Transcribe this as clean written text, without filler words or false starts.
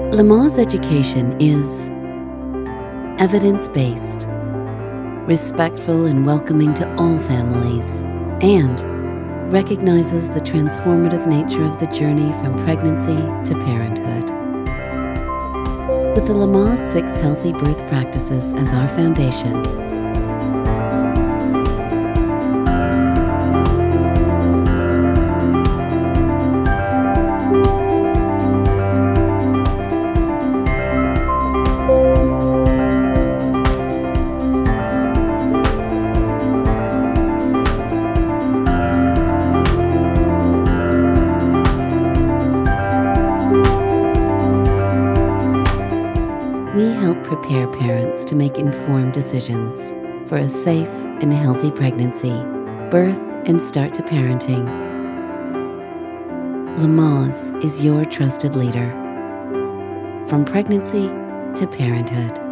Lamaze education is evidence-based, respectful and welcoming to all families, and recognizes the transformative nature of the journey from pregnancy to parenthood. With the Lamaze 6 healthy birth practices as our foundation, we help prepare parents to make informed decisions for a safe and healthy pregnancy, birth, and start to parenting. Lamaze is your trusted leader, from pregnancy to parenthood.